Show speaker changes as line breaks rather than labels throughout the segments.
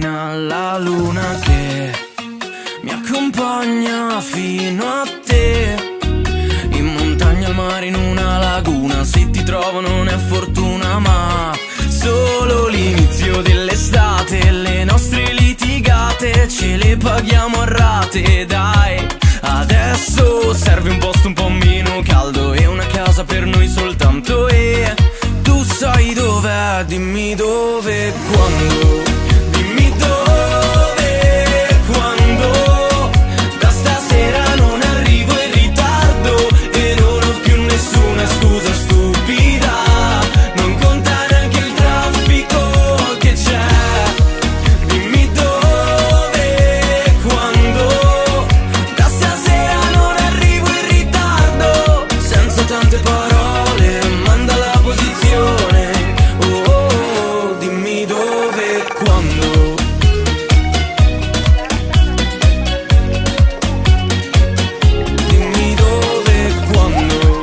mattina la luna che mi accompagna fino a te. In montagna, al mare, in una laguna, se ti trovo non è fortuna ma solo l'inizio dell'estate. Le nostre litigate ce le paghiamo a rate, dai. Adesso serve un posto un po' meno caldo e una casa per noi soltanto. E tu sai dov'è, dimmi dove, quando. Dimmi dove, quando. Da stasera non arrivo in ritardo e non ho più nessuna scusa stupida. Non conta neanche il traffico che c'è. Dimmi dove, quando. Da stasera non arrivo in ritardo. Senza tante parole, manda la posizione. Oh, oh, oh, dimmi dove, quando. Dimmi dove, quando.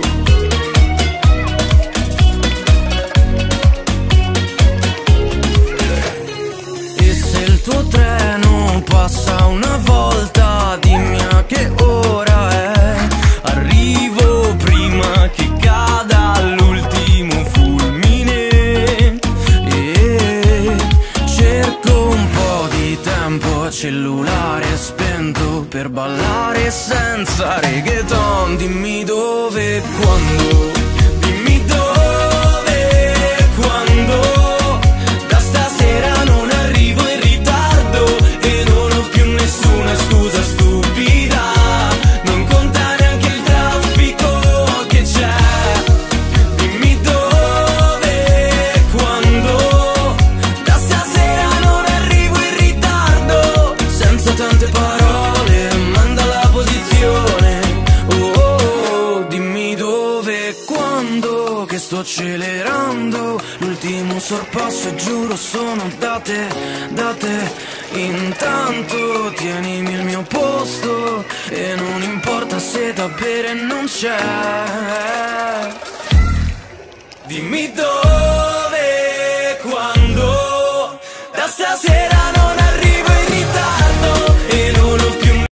E se il tuo treno passa una volta, dimmi a che ora è. Arrivo prima che cada l'ultimo fulmine. E cerco un po' di tempo, cellulare spento, per ballare senza reggaeton. Dimmi dove, quando. Dimmi dove, quando. Da stasera non arrivo in ritardo e non ho più nessuna scusa stupida. Non conta neanche il traffico che c'è. Dimmi dove, quando. Da stasera non arrivo in ritardo. Senza tante parole, manda la posizione. Oh, oh, oh, dimmi dove, quando. Che sto accelerando, l'ultimo sorpasso e giuro sono date, date. Intanto tienimi il mio posto e non importa se da bere non c'è. Dimmi dove, quando. Da stasera